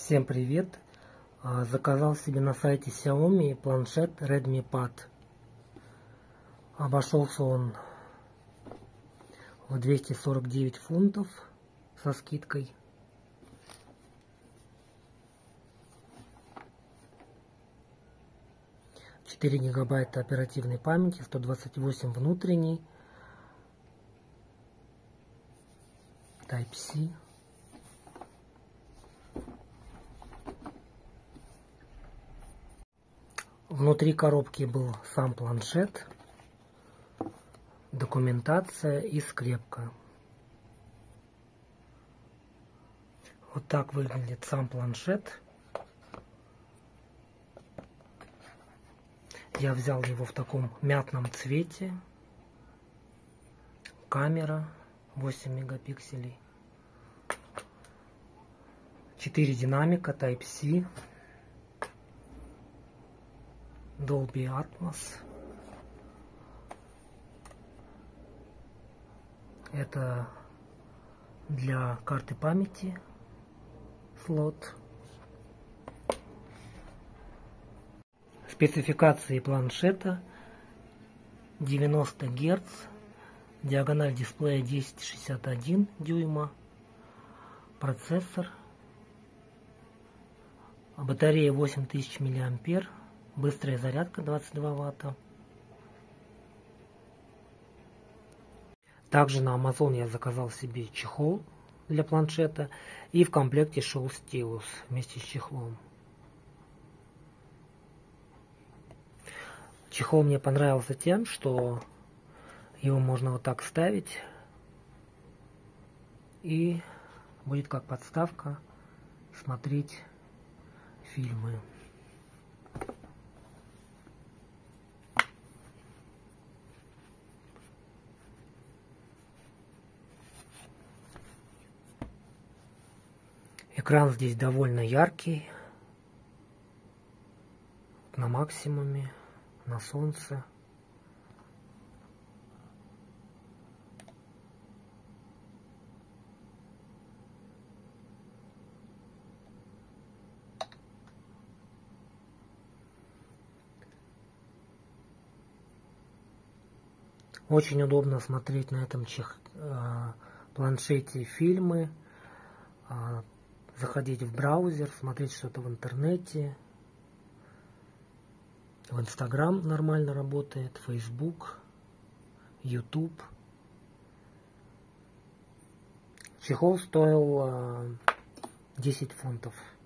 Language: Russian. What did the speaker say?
Всем привет! Заказал себе на сайте Xiaomi планшет Redmi Pad. Обошелся он в 249 фунтов со скидкой. Четыре гигабайта оперативной памяти, 128 внутренней, Type-C. Внутри коробки был сам планшет, документация и скрепка. Вот так выглядит сам планшет. Я взял его в таком мятном цвете. Камера 8 мегапикселей. 4 динамика Type-C. Dolby Atmos. Это для карты памяти слот. Спецификации планшета: 90 Гц, диагональ дисплея 10,61 дюйма, процессор, батарея 8000 мАh, быстрая зарядка 22 Ватта. Также на Amazon я заказал себе чехол для планшета, и в комплекте шел стилус вместе с чехлом. Чехол мне понравился тем, что его можно вот так ставить, и будет как подставка смотреть фильмы. Экран здесь довольно яркий, на максимуме, на солнце. Очень удобно смотреть на этом планшете фильмы, заходить в браузер, смотреть что-то в интернете. В Instagram нормально работает, Facebook, YouTube. Чехол стоил 10 фунтов.